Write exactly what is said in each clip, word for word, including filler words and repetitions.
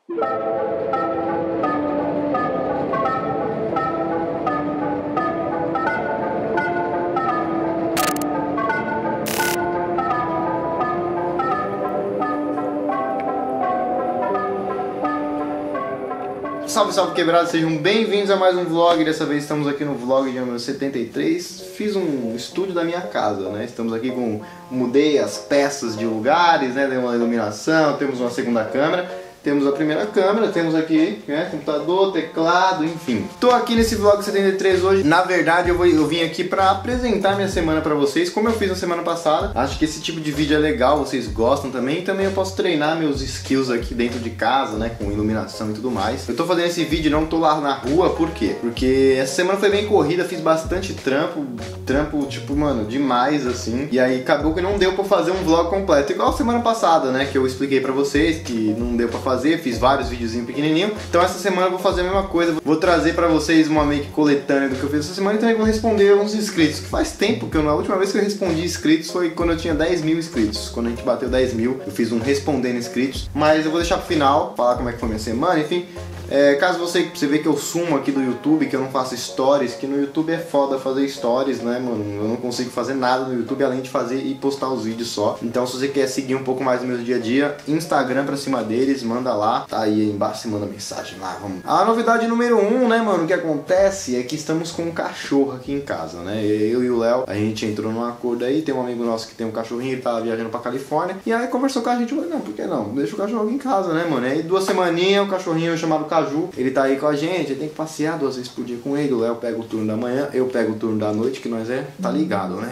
Salve, salve quebrados, sejam bem-vindos a mais um vlog. Dessa vez estamos aqui no vlog de número setenta e três. Fiz um estúdio da minha casa, né? Estamos aqui com... Mudei as peças de lugares, né? Dei uma iluminação, temos uma segunda câmera. Temos a primeira câmera, temos aqui, né, computador, teclado, enfim. Tô aqui nesse vlog setenta e três hoje. Na verdade, eu, vou, eu vim aqui pra apresentar minha semana pra vocês, como eu fiz na semana passada. Acho que esse tipo de vídeo é legal, vocês gostam também. E também eu posso treinar meus skills aqui dentro de casa, né, com iluminação e tudo mais. Eu tô fazendo esse vídeo, não tô lá na rua, por quê? Porque essa semana foi bem corrida, fiz bastante trampo. Trampo, tipo, mano, demais, assim. E aí acabou que não deu pra fazer um vlog completo. Igual a semana passada, né, que eu expliquei pra vocês que não deu pra fazer. Fazer, fiz vários videozinhos pequenininhos. Então essa semana eu vou fazer a mesma coisa. Vou trazer pra vocês uma meio que coletânea do que eu fiz essa semana. E também vou responder uns inscritos, que faz tempo que eu, na última vez que eu respondi inscritos foi quando eu tinha dez mil inscritos. Quando a gente bateu dez mil, eu fiz um respondendo inscritos. Mas eu vou deixar pro final, falar como é que foi minha semana, enfim. É, caso você, você vê que eu sumo aqui do YouTube, que eu não faço stories, que no YouTube é foda fazer stories, né, mano? Eu não consigo fazer nada no YouTube além de fazer e postar os vídeos só. Então se você quer seguir um pouco mais do meu dia a dia, Instagram pra cima deles, manda lá. Tá aí embaixo, você manda mensagem lá, vamos. A novidade número um, né, mano, o que acontece é que estamos com um cachorro aqui em casa, né? Eu e o Léo, a gente entrou num acordo aí, tem um amigo nosso que tem um cachorrinho, ele tava viajando pra Califórnia. E aí conversou com a gente, falou, não, por que não? Deixa o cachorro aqui em casa, né, mano? E aí duas semaninhas, o cachorrinho chamado Caju, ele tá aí com a gente, ele tem que passear duas vezes por dia com ele. O Léo pega o turno da manhã, eu pego o turno da noite, que nós é, tá ligado, né?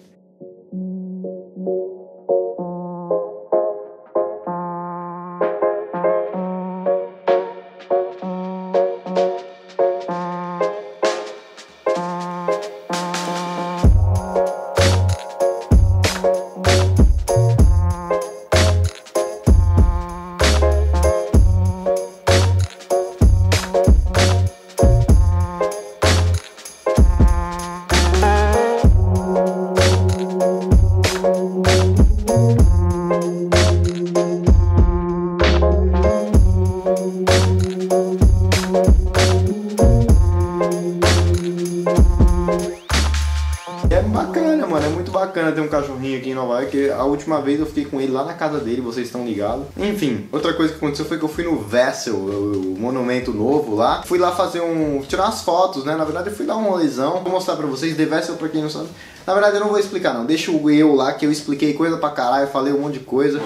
É bacana, mano, é muito bacana ter um cachorrinho aqui em Nova York. A última vez eu fiquei com ele lá na casa dele, vocês estão ligados. Enfim, outra coisa que aconteceu foi que eu fui no Vessel, o monumento novo lá. Fui lá fazer um... tirar umas fotos, né? Na verdade eu fui dar um rolezão. Vou mostrar pra vocês, The Vessel, pra quem não sabe. Na verdade eu não vou explicar não, deixa eu lá que eu expliquei coisa pra caralho, falei um monte de coisa.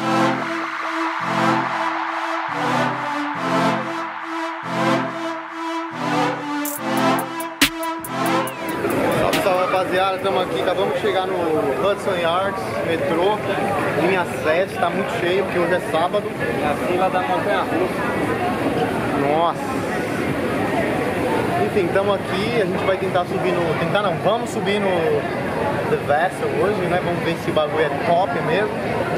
Rapaziada, estamos aqui, acabamos de chegar no Hudson Yards, metrô, linha sete, está muito cheio porque hoje é sábado. É a fila da montanha russa. Nossa! Enfim, estamos aqui, a gente vai tentar subir no... tentar não, vamos subir no The Vessel hoje, né? Vamos ver se o bagulho é top mesmo.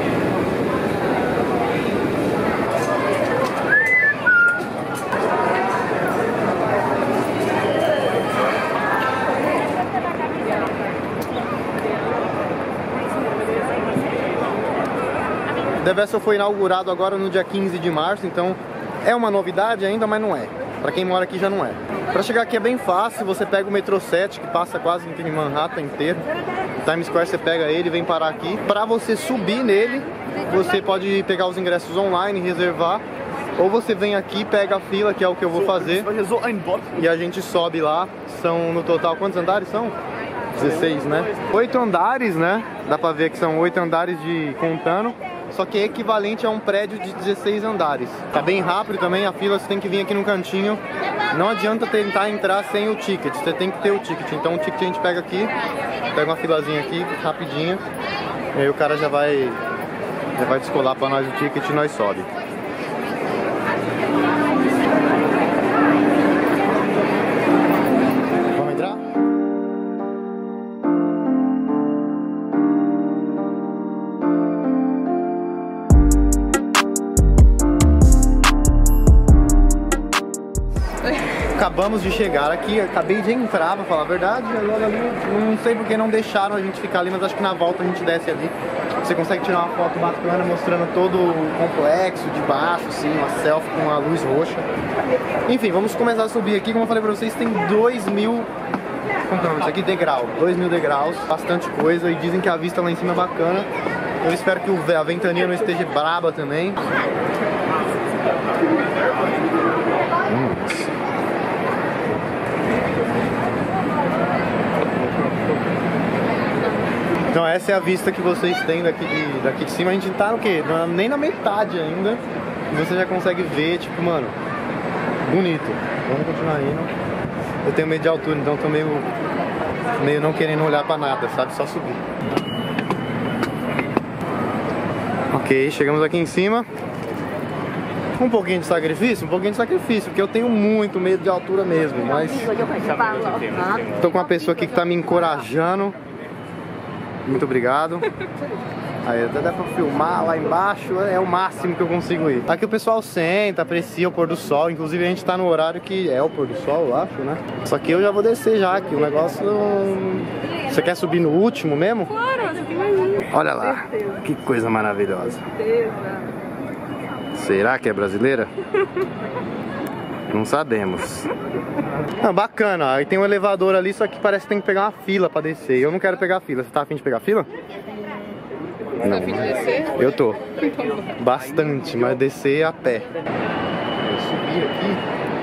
The Vessel foi inaugurado agora no dia quinze de março, então é uma novidade ainda, mas não é. Pra quem mora aqui já não é. Pra chegar aqui é bem fácil, você pega o metrô sete, que passa quase em Manhattan inteiro. O Times Square você pega ele e vem parar aqui. Pra você subir nele, você pode pegar os ingressos online, reservar. Ou você vem aqui, pega a fila, que é o que eu vou fazer. E a gente sobe lá. São no total, quantos andares são? dezesseis, né? Oito andares, né? Dá pra ver que são oito andares de contando. Só que é equivalente a um prédio de dezesseis andares. Tá bem rápido também, a fila você tem que vir aqui no cantinho. Não adianta tentar entrar sem o ticket, você tem que ter o ticket. Então o ticket a gente pega aqui, pega uma filazinha aqui, rapidinho. E aí o cara já vai, já vai descolar pra nós o ticket e nós sobe. Acabamos de chegar aqui, acabei de entrar, pra falar a verdade, agora ali, não sei porque não deixaram a gente ficar ali, mas acho que na volta a gente desce ali. você consegue tirar uma foto bacana mostrando todo o complexo de baixo, assim, uma selfie com a luz roxa. Enfim, vamos começar a subir aqui. Como eu falei pra vocês, tem dois mil... Como é isso aqui? Degrau. dois mil degraus, bastante coisa. E dizem que a vista lá em cima é bacana. Eu espero que a ventania não esteja braba também. Hum. Então essa é a vista que vocês têm daqui de, daqui de cima. A gente tá no quê? Nem na metade ainda. E você já consegue ver, tipo, mano, bonito. Vamos continuar indo. Eu tenho medo de altura, então tô meio, meio não querendo olhar pra nada, sabe? Só subir. Ok, chegamos aqui em cima. Um pouquinho de sacrifício, um pouquinho de sacrifício, porque eu tenho muito medo de altura mesmo, mas tô com uma pessoa aqui que tá me encorajando. Muito obrigado. Aí até dá pra filmar lá embaixo, é o máximo que eu consigo ir. Aqui o pessoal senta, aprecia o pôr do sol. Inclusive a gente tá no horário que é o pôr do sol, eu acho, né? Só que eu já vou descer já aqui, o negócio... Você quer subir no último mesmo? Claro, você imagina. Olha lá, que coisa maravilhosa. Será que é brasileira? Não sabemos. Ah, bacana, aí tem um elevador ali, só que parece que tem que pegar uma fila pra descer. Eu não quero pegar fila, você tá afim de pegar fila? Não. Tá afim de descer? Eu tô. Bastante, mas descer a pé. Eu subi aqui.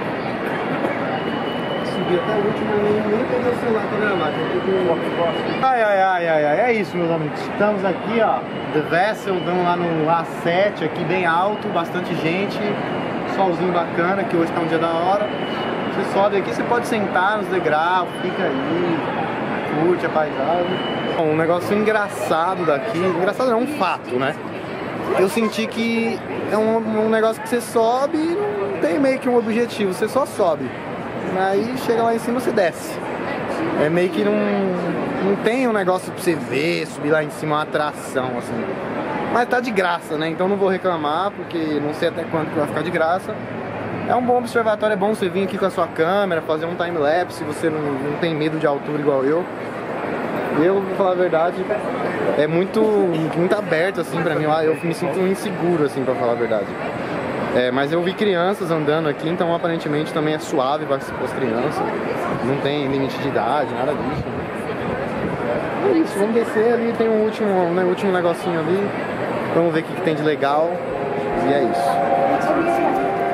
Subi até o último, nem peguei o celular pra gravar. Ai, ai, ai, ai, ai, é isso, meus amigos. Estamos aqui, ó, The Vessel, dando lá no A sete, aqui bem alto, bastante gente. Solzinho bacana, que hoje tá um dia da hora. Você sobe aqui, você pode sentar nos degraus, fica aí, curte a paisagem. Um negócio engraçado daqui, engraçado não, um fato, né? Eu senti que é um, um negócio que você sobe e não tem meio que um objetivo, você só sobe. Aí chega lá em cima, você desce. É meio que não, não tem um negócio pra você ver, subir lá em cima, uma atração, assim. Mas tá de graça, né? Então não vou reclamar, porque não sei até quando que vai ficar de graça. É um bom observatório, é bom você vir aqui com a sua câmera, fazer um time-lapse, se você não, não tem medo de altura igual eu. Eu, vou falar a verdade, é muito, muito aberto, assim, pra mim. Eu me sinto inseguro, assim, pra falar a verdade. É, mas eu vi crianças andando aqui, então aparentemente também é suave para as crianças. Não tem limite de idade, nada disso. Né? É isso, vamos descer ali, tem um último, um último negocinho ali. Vamos ver o que, que tem de legal. E é isso.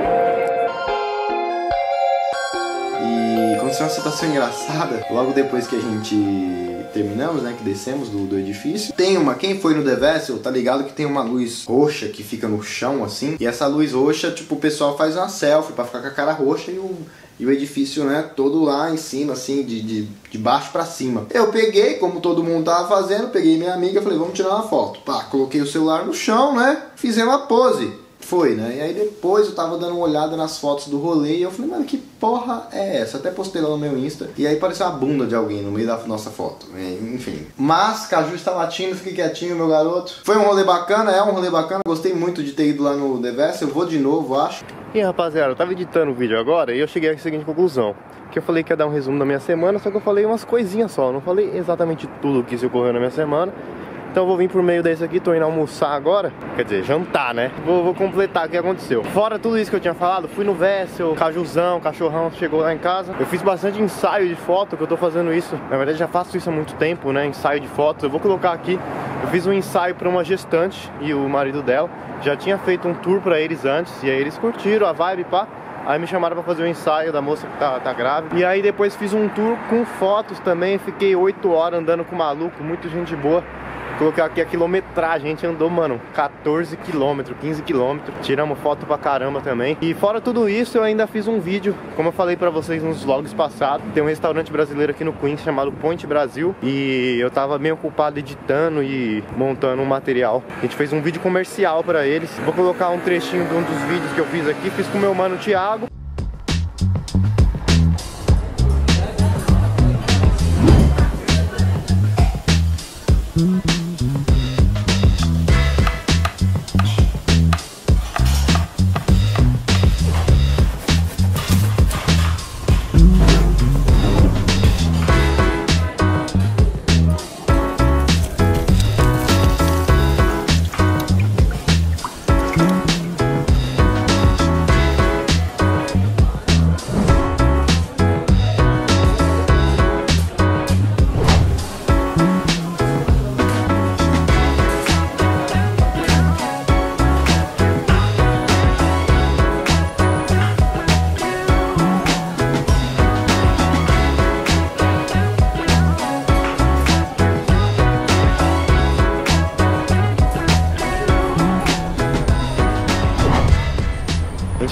E aconteceu uma situação engraçada. Logo depois que a gente terminamos, né, que descemos do, do edifício, tem uma, quem foi no The Vessel tá ligado que tem uma luz roxa que fica no chão, assim. E essa luz roxa, tipo, o pessoal faz uma selfie pra ficar com a cara roxa e o... E o edifício, né, todo lá em cima, assim, de, de, de baixo pra cima. Eu peguei, como todo mundo tava fazendo, peguei minha amiga e falei, vamos tirar uma foto. Pá, coloquei o celular no chão, né, fizemos uma pose. Foi, né, e aí depois eu tava dando uma olhada nas fotos do rolê e eu falei, mano, que porra é essa? Até postei lá no meu Insta. E aí pareceu uma bunda de alguém no meio da nossa foto. Enfim. Mas, Caju está latindo, fique quietinho, meu garoto. Foi um rolê bacana, é um rolê bacana. Gostei muito de ter ido lá no The Vessel. Eu vou de novo, acho. E rapaziada, eu tava editando o vídeo agora e eu cheguei à seguinte conclusão. Que eu falei que ia dar um resumo da minha semana, só que eu falei umas coisinhas só. Eu não falei exatamente tudo o que se ocorreu na minha semana. Então eu vou vir por meio desse aqui, tô indo almoçar agora. Quer dizer, jantar, né? Vou, vou completar o que aconteceu. Fora tudo isso que eu tinha falado, fui no Vessel, Cajuzão, cachorrão chegou lá em casa. Eu fiz bastante ensaio de foto, que eu tô fazendo isso. Na verdade já faço isso há muito tempo, né? Ensaio de fotos. Eu vou colocar aqui. Eu fiz um ensaio pra uma gestante e o marido dela. Já tinha feito um tour pra eles antes. E aí eles curtiram a vibe, pá. Aí me chamaram pra fazer o ensaio da moça que tá, tá grávida. E aí depois fiz um tour com fotos também. Fiquei oito horas andando com o maluco, muito gente boa. Colocar aqui a quilometragem, a gente andou, mano, quatorze quilômetros, quinze quilômetros. Tiramos foto pra caramba também. E fora tudo isso, eu ainda fiz um vídeo, como eu falei pra vocês nos vlogs passados. Tem um restaurante brasileiro aqui no Queens chamado Point Brasil. E eu tava meio ocupado editando e montando um material. A gente fez um vídeo comercial pra eles. Vou colocar um trechinho de um dos vídeos que eu fiz aqui. Fiz com o meu mano Thiago.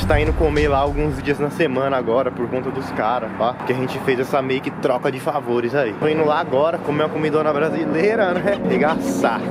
gente tá indo comer lá alguns dias na semana agora, por conta dos caras, tá? Que a gente fez essa meio que troca de favores aí. Tô indo lá agora, comer uma comidona brasileira, né? Regaçar.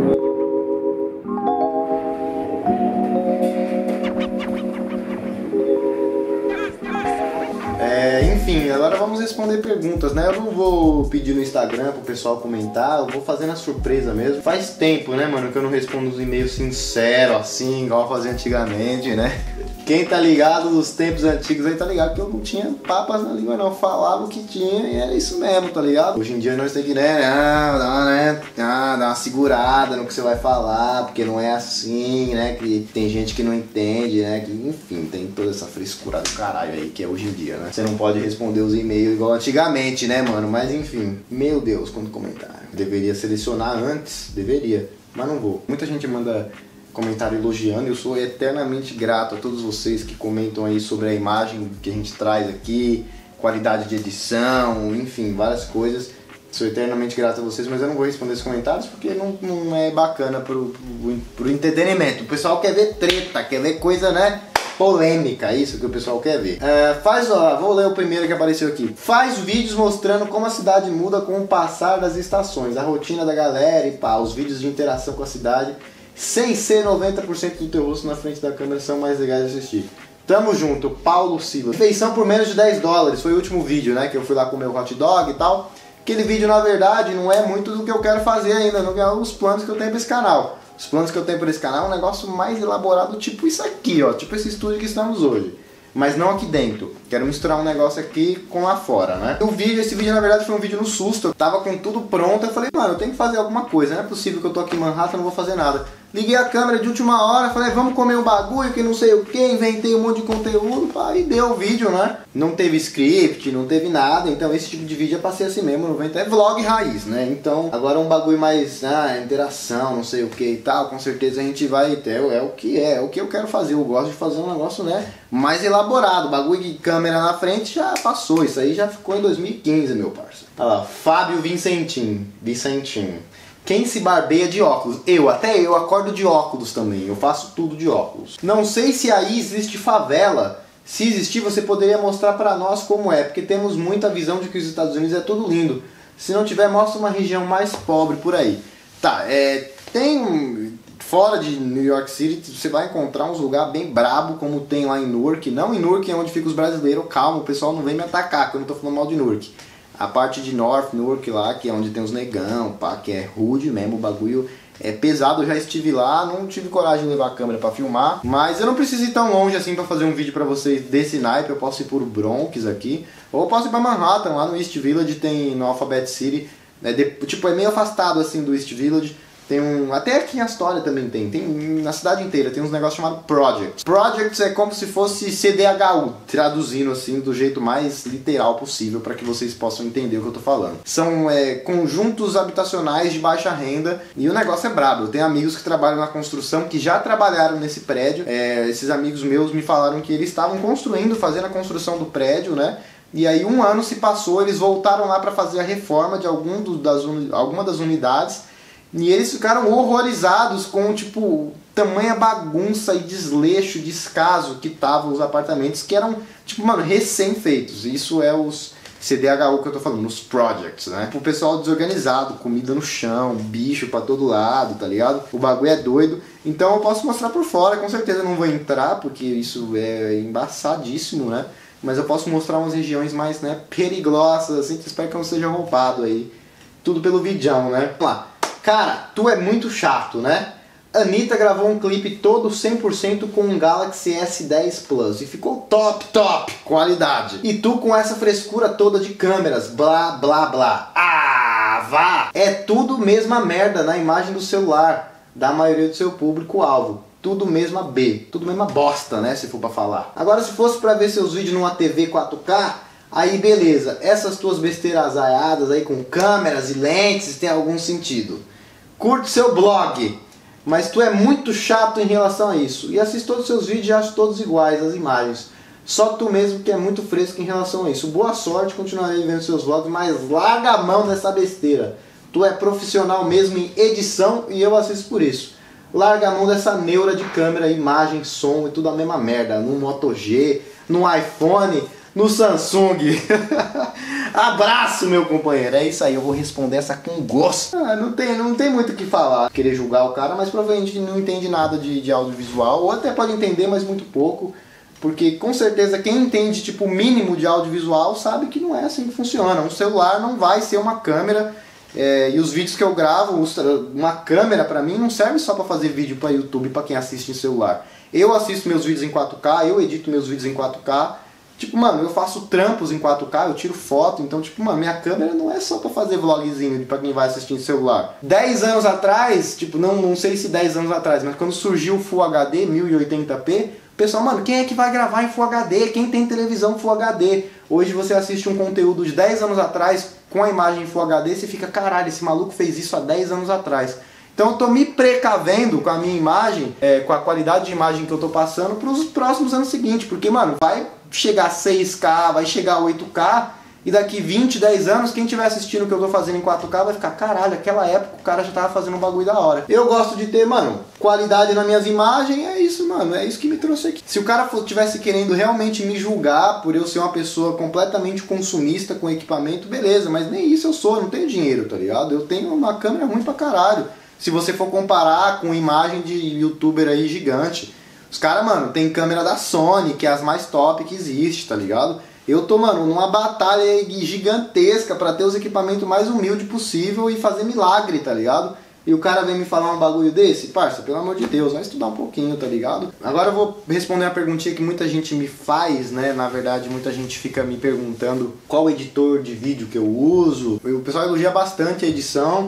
É, enfim, agora vamos responder perguntas, né? Eu não vou pedir no Instagram pro pessoal comentar, eu vou fazer na surpresa mesmo. Faz tempo, né, mano, que eu não respondo os e-mails sinceros, assim, igual eu fazia antigamente, né? Quem tá ligado nos tempos antigos aí tá ligado que eu não tinha papas na língua não, eu falava o que tinha e era isso mesmo, tá ligado? Hoje em dia nós temos que, né, ah, dar, uma, né, ah, dar uma segurada no que você vai falar, porque não é assim, né, que tem gente que não entende, né, que enfim, tem toda essa frescura do caralho aí que é hoje em dia, né? Você não pode responder os e-mails igual antigamente, né, mano? Mas enfim, meu Deus, quanto comentário. Deveria selecionar antes, deveria, mas não vou. Muita gente manda comentário elogiando, eu sou eternamente grato a todos vocês que comentam aí sobre a imagem que a gente traz aqui, qualidade de edição, enfim, várias coisas. Sou eternamente grato a vocês, mas eu não vou responder esses comentários porque não, não é bacana pro, pro, pro entretenimento. O pessoal quer ver treta, quer ver coisa, né, polêmica, isso que o pessoal quer ver. É, faz, ó, vou ler o primeiro que apareceu aqui. Faz vídeos mostrando como a cidade muda com o passar das estações, a rotina da galera e pá, os vídeos de interação com a cidade. Sem ser noventa por cento do teu rosto na frente da câmera são mais legais de assistir. Tamo junto, Paulo Silas. Refeição por menos de dez dólares, foi o último vídeo, né? Que eu fui lá comer o hot dog e tal. Aquele vídeo, na verdade, não é muito do que eu quero fazer ainda, não é os planos que eu tenho pra esse canal. Os planos que eu tenho pra esse canal é um negócio mais elaborado, tipo isso aqui, ó. Tipo esse estúdio que estamos hoje. Mas não aqui dentro. Quero misturar um negócio aqui com lá fora, né? O vídeo, esse vídeo na verdade foi um vídeo no susto. Eu tava com tudo pronto. Eu falei, mano, eu tenho que fazer alguma coisa. Não é possível que eu tô aqui em Manhattan e não vou fazer nada. Liguei a câmera de última hora. Falei, vamos comer um bagulho que não sei o que. Inventei um monte de conteúdo. Pá, e deu o vídeo, né? Não teve script, não teve nada. Então esse tipo de vídeo é pra ser assim mesmo. noventa é vlog raiz, né? Então agora um bagulho mais, ah, interação, não sei o que e tal. Com certeza a gente vai ter. É o que é. É o que eu quero fazer. Eu gosto de fazer um negócio, né, mais elaborado. Bagulho de câmera na frente já passou. Isso aí já ficou em dois mil e quinze, meu parceiro. Olha lá, Fábio Vincentim. Vincentim. Quem se barbeia de óculos? Eu, até eu acordo de óculos também. Eu faço tudo de óculos. Não sei se aí existe favela. Se existir, você poderia mostrar pra nós como é. Porque temos muita visão de que os Estados Unidos é tudo lindo. Se não tiver, mostra uma região mais pobre por aí. Tá, é... Tem um... Fora de New York City, você vai encontrar uns lugares bem brabo, como tem lá em Newark. Não em Newark, é onde ficam os brasileiros. Calma, o pessoal não vem me atacar, que eu não tô falando mal de Newark. A parte de North Newark lá, que é onde tem os negão, pá, que é rude mesmo, o bagulho é pesado. Eu já estive lá, não tive coragem de levar a câmera pra filmar. Mas eu não preciso ir tão longe assim pra fazer um vídeo pra vocês desse naipe. Eu posso ir por Bronx aqui, ou eu posso ir pra Manhattan, lá no East Village, tem no Alphabet City. É de, tipo, é meio afastado assim do East Village. Tem um, até aqui em Astoria também tem, tem na cidade inteira, tem uns negócios chamados Projects. Projects é como se fosse C D H U, traduzindo assim do jeito mais literal possível para que vocês possam entender o que eu tô falando. São é, conjuntos habitacionais de baixa renda e o negócio é brabo. Eu tenho amigos que trabalham na construção, que já trabalharam nesse prédio. É, esses amigos meus me falaram que eles estavam construindo, fazendo a construção do prédio, né? E aí um ano se passou, eles voltaram lá para fazer a reforma de algum do, das, uni, alguma das unidades. E eles ficaram horrorizados com, tipo, tamanha bagunça e desleixo, descaso que estavam os apartamentos, que eram, tipo, mano, recém-feitos. Isso é os C D H U que eu tô falando, os projects, né? O pessoal desorganizado, comida no chão, bicho pra todo lado, tá ligado? O bagulho é doido. Então eu posso mostrar por fora, com certeza eu não vou entrar, porque isso é embaçadíssimo, né? Mas eu posso mostrar umas regiões mais, né, perigosas, assim, que espero que eu não seja roubado aí. Tudo pelo vidão, né? Vamos lá. Cara, tu é muito chato, né? Anitta gravou um clipe todo cem por cento com um Galaxy S dez Plus e ficou top, top qualidade. E tu com essa frescura toda de câmeras, blá, blá, blá. Ah, vá! É tudo mesma merda na imagem do celular da maioria do seu público-alvo. Tudo mesma B, tudo mesma bosta, né, se for pra falar. Agora, se fosse pra ver seus vídeos numa T V quatro K... aí beleza, essas tuas besteiras aiadas aí com câmeras e lentes tem algum sentido. Curte seu blog, mas tu é muito chato em relação a isso. E assiste todos os seus vídeos e acho todos iguais, as imagens. Só tu mesmo que é muito fresco em relação a isso. Boa sorte, continuarei vendo seus vlogs, mas larga a mão dessa besteira. Tu é profissional mesmo em edição e eu assisto por isso. larga a mão dessa neura de câmera, imagem, som e tudo a mesma merda. No Moto G, no iPhone, no Samsung. Abraço, meu companheiro. É isso aí, eu vou responder essa com gosto. Ah, não tem, não tem muito o que falar. Querer julgar o cara, mas provavelmente não entende nada de, de audiovisual. Ou até pode entender, mas muito pouco. Porque com certeza quem entende tipo o mínimo de audiovisual sabe que não é assim que funciona. Um celular não vai ser uma câmera. É, e os vídeos que eu gravo, uma câmera pra mim não serve só pra fazer vídeo pra YouTube, pra quem assiste em celular. Eu assisto meus vídeos em quatro K, eu edito meus vídeos em quatro K. Tipo, mano, eu faço trampos em quatro K, eu tiro foto, então, tipo, mano, minha câmera não é só pra fazer vlogzinho pra quem vai assistir em celular. dez anos atrás, tipo, não, não sei se dez anos atrás, mas quando surgiu o Full H D, mil e oitenta p, o pessoal, mano, quem é que vai gravar em Full H D? Quem tem televisão Full H D? Hoje você assiste um conteúdo de dez anos atrás, com a imagem em Full H D, você fica, caralho, esse maluco fez isso há dez anos atrás. Então eu tô me precavendo com a minha imagem, é, com a qualidade de imagem que eu tô passando para os próximos anos seguintes. Porque, mano, vai chegar seis K, vai chegar oito K, e daqui vinte, dez anos, quem estiver assistindo o que eu tô fazendo em quatro K vai ficar, caralho, aquela época o cara já tava fazendo um bagulho da hora. Eu gosto de ter, mano, qualidade nas minhas imagens, é isso, mano, é isso que me trouxe aqui. Se o cara tivesse querendo realmente me julgar por eu ser uma pessoa completamente consumista com equipamento, beleza, mas nem isso eu sou, eu não tenho dinheiro, tá ligado? Eu tenho uma câmera ruim pra caralho. Se você for comparar com imagem de youtuber aí gigante. Os caras, mano, tem câmera da Sony, que é as mais top que existe, tá ligado? Eu tô, mano, numa batalha gigantesca pra ter os equipamentos mais humildes possível e fazer milagre, tá ligado? E o cara vem me falar um bagulho desse? Parça, pelo amor de Deus, vai estudar um pouquinho, tá ligado? Agora eu vou responder uma perguntinha que muita gente me faz, né? Na verdade, muita gente fica me perguntando qual editor de vídeo que eu uso. O pessoal elogia bastante a edição.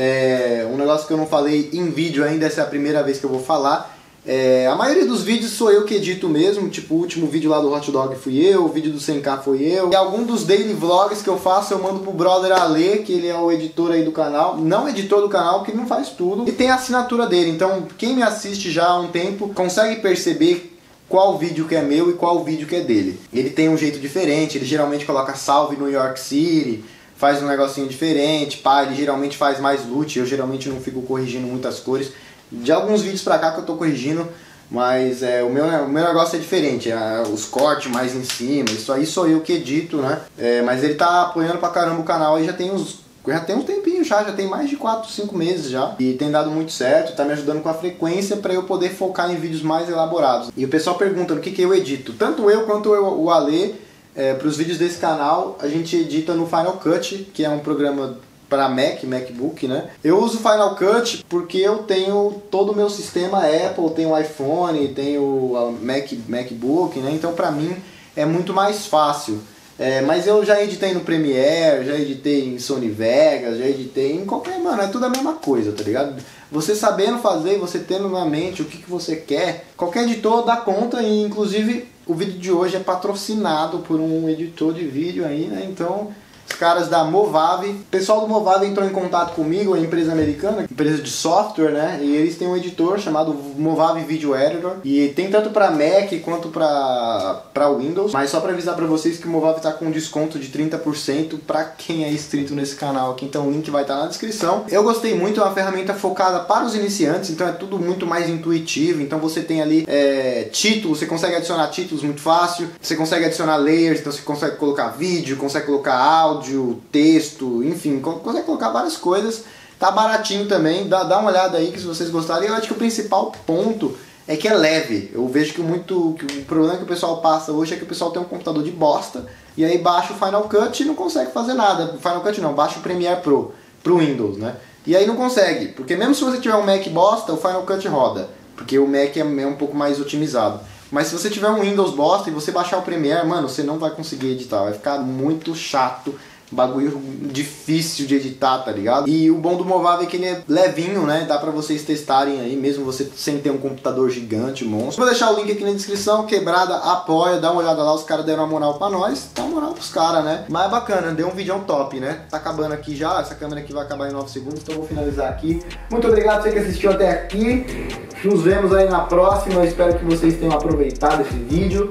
É um negócio que eu não falei em vídeo ainda, essa é a primeira vez que eu vou falar. É, a maioria dos vídeos sou eu que edito mesmo, tipo o último vídeo lá do Hot Dog fui eu, o vídeo do cem K foi eu. E algum dos daily vlogs que eu faço eu mando pro brother Ale, que ele é o editor aí do canal. Não editor do canal, porque ele não faz tudo. E tem a assinatura dele, então quem me assiste já há um tempo consegue perceber qual vídeo que é meu e qual vídeo que é dele. Ele tem um jeito diferente, ele geralmente coloca salve New York City, faz um negocinho diferente, pá, ele geralmente faz mais loot, eu geralmente não fico corrigindo muitas cores. De alguns vídeos pra cá que eu tô corrigindo, mas é, o, meu, o meu negócio é diferente, é, os cortes mais em cima, isso aí sou eu que edito, né? É, mas ele tá apoiando pra caramba o canal aí já tem uns, já tem um tempinho já, já tem mais de quatro, cinco meses já. E tem dado muito certo, tá me ajudando com a frequência pra eu poder focar em vídeos mais elaborados. E o pessoal pergunta no que que eu edito, tanto eu quanto eu, o Ale, é, pros vídeos desse canal, a gente edita no Final Cut, que é um programa para Mac, MacBook, né? Eu uso Final Cut porque eu tenho todo o meu sistema Apple, tenho iPhone, tenho Mac, MacBook, né? Então para mim é muito mais fácil. É, mas eu já editei no Premiere, já editei em Sony Vegas, já editei em qualquer... Mano, é tudo a mesma coisa, tá ligado? Você sabendo fazer, você tendo na mente o que, que você quer, qualquer editor dá conta. E inclusive o vídeo de hoje é patrocinado por um editor de vídeo aí, né? Então... os caras da Movave, o pessoal do Movave entrou em contato comigo, a empresa americana, empresa de software, né? E eles têm um editor chamado Movave Video Editor. E tem tanto para Mac quanto para para Windows. Mas só para avisar para vocês que o Movave tá com um desconto de trinta por cento para quem é inscrito nesse canal aqui. Então o link vai estar na descrição. Eu gostei muito, é uma ferramenta focada para os iniciantes, então é tudo muito mais intuitivo. Então você tem ali é, títulos, você consegue adicionar títulos muito fácil. Você consegue adicionar layers, então você consegue colocar vídeo, consegue colocar áudio, áudio, texto, enfim, consegue colocar várias coisas. Tá baratinho também, dá, dá uma olhada aí que se vocês gostarem. Eu acho que o principal ponto é que é leve. Eu vejo que, muito, que o problema que o pessoal passa hoje é que o pessoal tem um computador de bosta e aí baixa o Final Cut e não consegue fazer nada. Final Cut não, baixa o Premiere Pro pro Windows, né? E aí não consegue, porque mesmo se você tiver um Mac bosta, o Final Cut roda, porque o Mac é, é um pouco mais otimizado. Mas se você tiver um Windows bosta e você baixar o Premiere, mano, você não vai conseguir editar, vai ficar muito chato, bagulho difícil de editar, tá ligado? E o bom do Movave é que ele é levinho, né? Dá pra vocês testarem aí, mesmo você sem ter um computador gigante, monstro. Vou deixar o link aqui na descrição, Quebrada apoia, dá uma olhada lá, os caras deram uma moral pra nós, dá uma moral pros caras, né? Mas é bacana, deu um vídeo top, né? Tá acabando aqui já, essa câmera aqui vai acabar em nove segundos, então eu vou finalizar aqui. Muito obrigado a você que assistiu até aqui. Nos vemos aí na próxima, eu espero que vocês tenham aproveitado esse vídeo.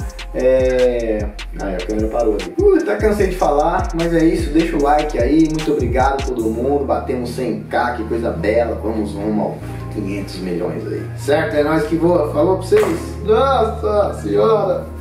É... Aí a câmera parou ali. Uh, até cansei de falar, mas é isso, deixa o like aí, muito obrigado a todo mundo, batemos cem K, que coisa bela, vamos rumo ao quinhentos milhões aí. Certo? É nóis que voa. Falou pra vocês. Nossa senhora.